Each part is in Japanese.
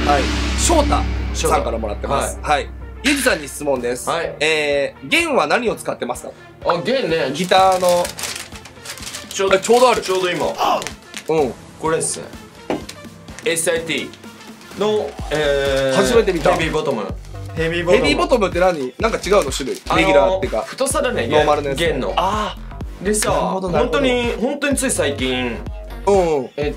はい、翔太さんからもらってます。はい。ゆうじさんに質問です。 はい。 弦は何を使ってますか？ あ、弦ね。 ギターの。ちょうどある。 ちょうど今。 うん。 これですね。SIT の、 初めて見た。 ヘビーボトム。 ヘビーボトムって何？なんか違うの種類？レギュラーっていうか。 太さだね。 ノーマルのやつ。 弦の。ああ。でさ、本当につい最近、弦、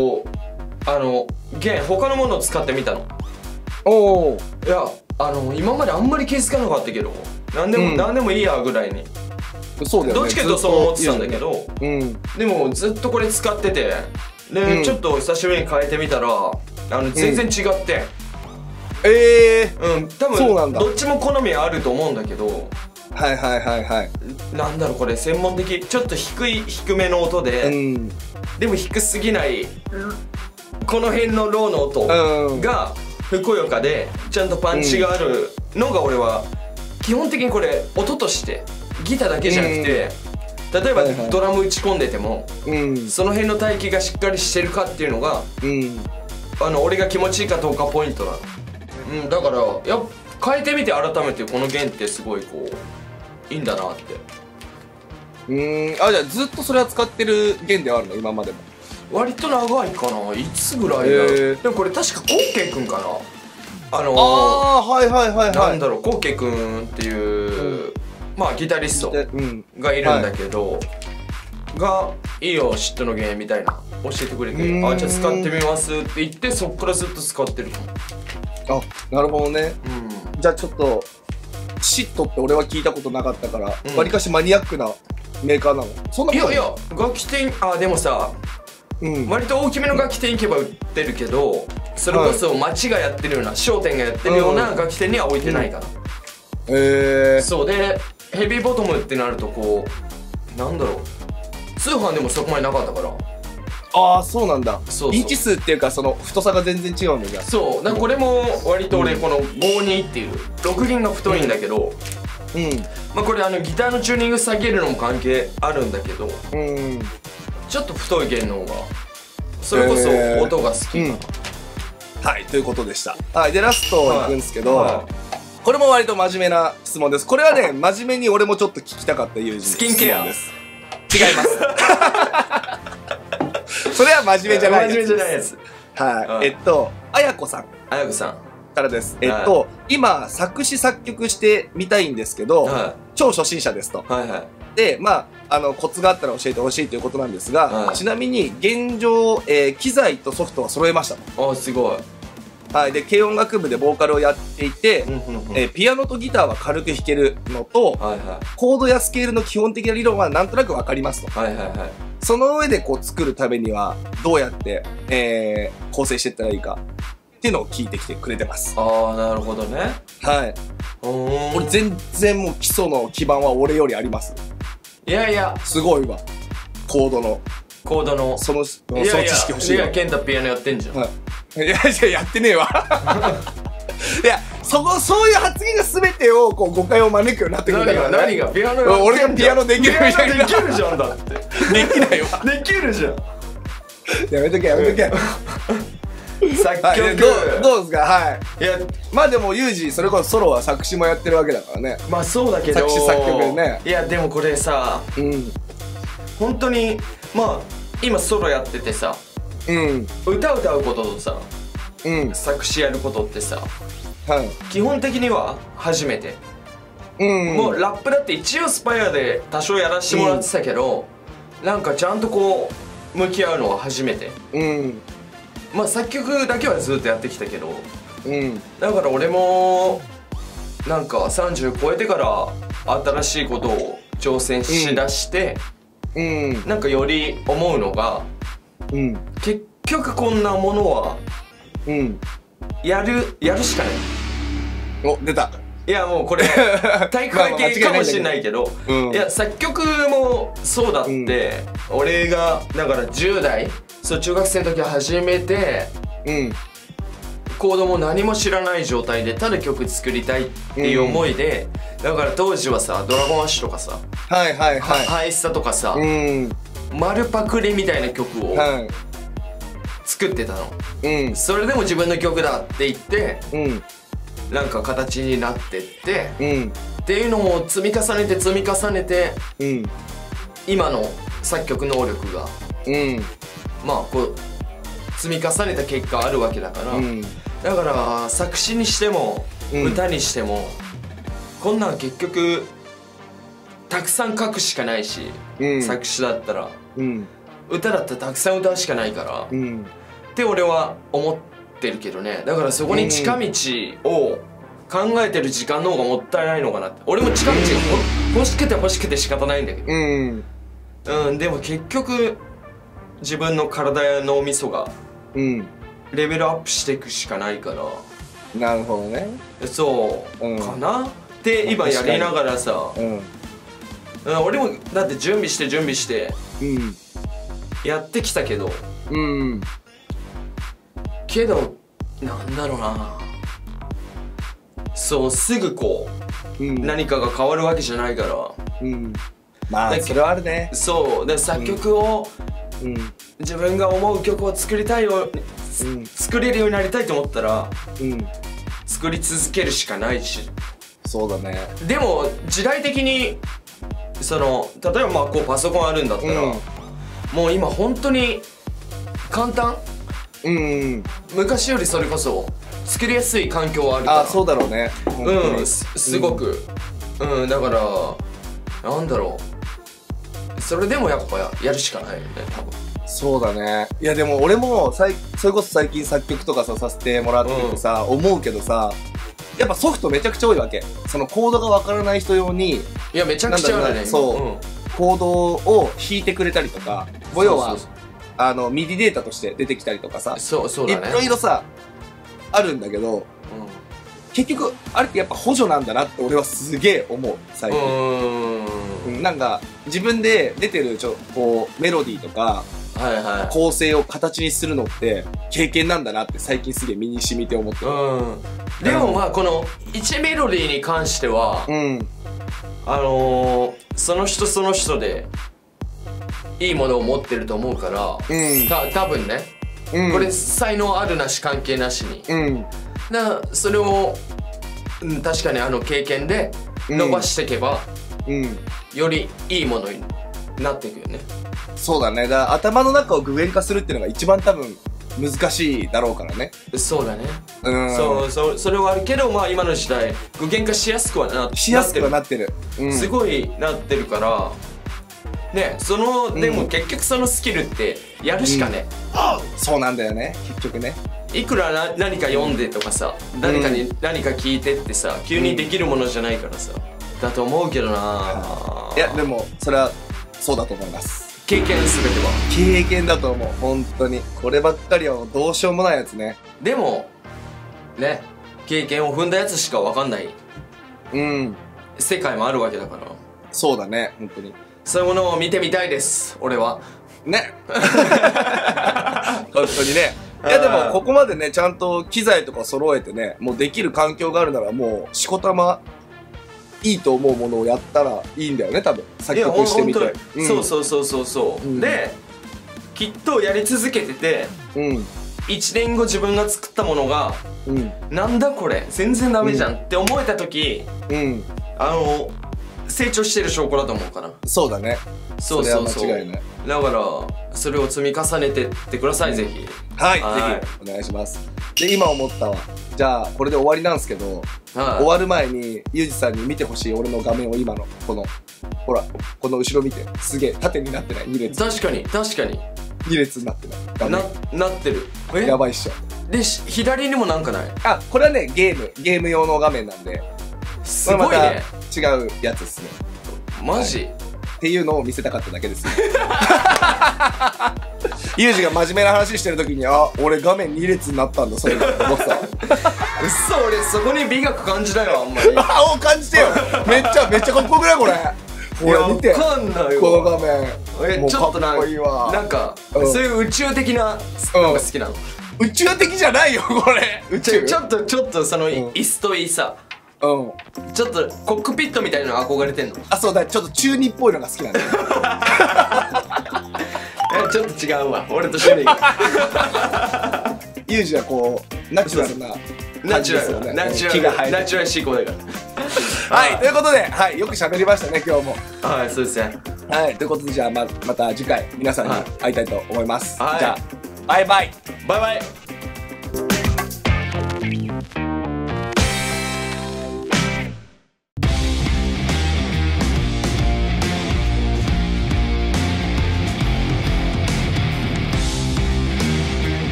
他のものを使ってみたの。 おお。 いや、今まであんまり気づかなかったけど、なんでもいいやぐらいに。 そうだよね。 どっちかというとそう思ってたんだけど、でもずっとこれ使ってて、で、ちょっと久しぶりに変えてみたら、全然違って。多分どっちも好みあると思うんだけど、 はいはいはいはい。 なんだろうこれ専門的、ちょっと低めの音で、でも低すぎないこの辺のローの音がふくよかでちゃんとパンチがあるのが俺は基本的にこれ音としてギターだけじゃなくて、例えばドラム打ち込んでてもその辺の帯域がしっかりしてるかっていうのが俺が気持ちいいかどうかポイントなの。だから変えてみて改めてこの弦ってすごいこういいんだなって。 じゃあずっとそれは使ってる弦ではあるの？今までも割と長いかな。いつぐらいだろう。でもこれ確かコッケイくんかな。 はいはいはいはい。 なんだろう、コッケイくんっていうまあギタリストがいるんだけど、がいいよ嫉妬の弦みたいな教えてくれて、じゃあ使ってみますって言ってそっからずっと使ってる。 あ、なるほどね。じゃあちょっとシットって俺は聞いたことなかったからわりかしマニアックなメーカーなの？そんなことない？いや楽器店、でもさ、割と大きめの楽器店行けば売ってるけど、それこそ町がやってるような商店がやってるような楽器店には置いてないから。そうでヘビーボトムってなるとこうなんだろう、通販でもそこまでなかったから。 ああそうなんだ。インチ数っていうかその太さが全然違うんだじゃん。 そうだからこれも割と俺この52っていう6弦が太いんだけど、まあこれギターのチューニング下げるのも関係あるんだけど、ちょっと太い弦の方がそれこそ音が好きかな。 はい、ということでした。はい、でラストいくんですけど、これも割と真面目な質問です。これはね真面目に俺もちょっと聞きたかった友人スキンケアです。違います。それは真面目じゃないやつ。 真面目じゃないやつ。 はい。あやこさんからです。今作詞作曲してみたいんですけど、超初心者ですと。でまあコツがあったら教えてほしいということなんですが、ちなみに現状機材とソフトは揃えましたと。 あ、すごい。 はい、で軽音楽部でボーカルをやっていて、ピアノとギターは軽く弾けるのと、コードやスケールの基本的な理論はなんとなく分かりますと。その上でこう作るためにはどうやって、構成していったらいいかっていうのを聞いてきてくれてます。 ああ、なるほどね。 はい。俺全然もう基礎の基盤は俺よりあります。 いやいやすごいわ。コードのその知識欲しいわ。 いや健太ピアノやってんじゃん。 いややってねえわ。いやそういう発言が全てをこう誤解を招くようになってくるから。 何がピアノ俺がピアノできるみたいな。 できるじゃんだって。 できないわ。 できるじゃん。 やめとけやめとけ。 作曲どうですか？はい。いやまあでもユージそれこそソロは作詞もやってるわけだからね。 まあそうだけど作詞作曲ね。 いやでもこれさ、本当にまあ今ソロやっててさ、歌うこととさ、作詞やることってさ、基本的には初めて。もうラップだって一応スパイアで多少やらせてもらってたけど、なんかちゃんとこう向き合うのは初めて。まあ作曲だけはずっとやってきたけど、だから俺もなんか30超えてから新しいことを挑戦しだして、なんかより思うのが、結局こんなものはやるしかない。 お、出た。 いやもうこれ体育会系かもしれないけど、いや作曲もそうだって。俺がだから10代中学生の時は初めてコードも何も知らない状態でただ曲作りたいっていう思いで、だから当時はさドラゴンアッシュとかさハイスタとかさ丸パクリみたいな曲を作ってたの。それでも自分の曲だって言って、なんか形になってって、っていうのを積み重ねて積み重ねて、今の作曲能力が、まあこう積み重ねた結果あるわけだから、だから作詞にしても歌にしても、こんなん結局たくさん書くしかないし、作詞だったら、歌だったらたくさん歌うしかないから、って俺は思ってるけどね。だからそこに近道を考えてる時間の方がもったいないのかなって。俺も近道が欲しくて欲しくて仕方ないんだけど、でも結局自分の体や脳みそがレベルアップしていくしかないから。 なるほどね。 そうかなって今やりながらさ、俺もだって準備してやってきたけど、けどなんだろうな、そうすぐこう何かが変わるわけじゃないから、 まあそれはあるね。 そうで作曲を自分が思う曲を作りたいよ、作れるようになりたいと思ったら作り続けるしかないし。 そうだね。 でも時代的にその例えばまあこうパソコンあるんだったら、もう今本当に簡単、昔よりそれこそ作りやすい環境はあるから。 そうだろうね。 すごく、だからなんだろう、それでもやっぱやるしかないよね多分。 そうだね。いやでも俺もそれこそ最近作曲とかさせてもらっててさ、思うけどさ、やっぱソフトめちゃくちゃ多いわけ。そのコードがわからない人用に、 いやめちゃくちゃあるね。 そう、コードを弾いてくれたりとか、要はミディデータとして出てきたりとかさ、 そうだね、 いろいろさあるんだけど、結局あれってやっぱ補助なんだなって俺はすげえ思う最近。なんか自分で出てるこうメロディーとか構成を形にするのって経験なんだなって最近すげえ身に染みて思ってる。 でもまあこの1メロディーに関しては、その人その人でいいものを持ってると思うから、多分ね、これ才能あるなし関係なしに、それを確かに経験で伸ばしていけば、よりいいものになっていくよね。 そうだね。だから頭の中を具現化するっていうのが一番多分難しいだろうからね。 そうだね。それはあるけど、まあ今の時代具現化しやすくはなってる。すごいなってるからね。でも結局そのスキルってやるしかね。 そうなんだよね結局ね。 いくら何か読んでとかさ、誰かに何か聞いてってさ、急にできるものじゃないからさ、だと思うけどな。 いやでもそれはそうだと思います。 経験全ては経験だと思う。本当にこればっかりはどうしようもないやつね。 でもね、経験を踏んだやつしか分かんない世界もあるわけだから。 そうだね、本当にそういうものを見てみたいです、俺はね。本当にね。いやでもここまでねちゃんと機材とか揃えてね、もうできる環境があるならもうしこたまいいと思うものをやったらいいんだよね多分。作曲してみて。 そう、できっとやり続けてて、1年後自分が作ったものが、なんだこれ全然ダメじゃんって思えた時、成長してる証拠だと思うから。 そうだね。 そう間違いない。 だからそれを積み重ねてってください、ぜひ。 はい、ぜひお願いします。で今思ったわ。じゃあこれで終わりなんですけど、終わる前にユージさんに見てほしい俺の画面を今のこのほらこの後ろ見て、すげえ縦になってない2列。 確かに2 列になってない画面。 なってる。 やばいっしょ。 で左にもなんかない？ これはねゲーム用の画面なんで、 すごいね。 違うやつですね。 マジ？ っていうのを見せたかっただけです。ユージが真面目な話してる時に、俺画面2列になったんだそれが思ってた。 嘘、俺そこに美学感じないわあんまり。 感じてよ。めっちゃかっこよくないこれ。ほら見て、 わかんないわこの画面。 ちょっとなんかそういう宇宙的なのが好きなの。 宇宙的じゃないよこれ。宇宙ちょっとその椅子といいさ、ちょっとコックピットみたいなの憧れてんの。 そうだ、ちょっと中二っぽいのが好きなんだよ。 や、ちょっと違うわ。俺と趣味が。 ユージはこう、ナチュラルな。 ナチュラル、ナチュラル、ナチュラル思考だから。 はい、ということで、はい、よく喋りましたね、今日も。 はい、そうですね。 はい、ということで、じゃあまた次回、皆さんに会いたいと思います。じゃあ、バイバイ。 バイバイ。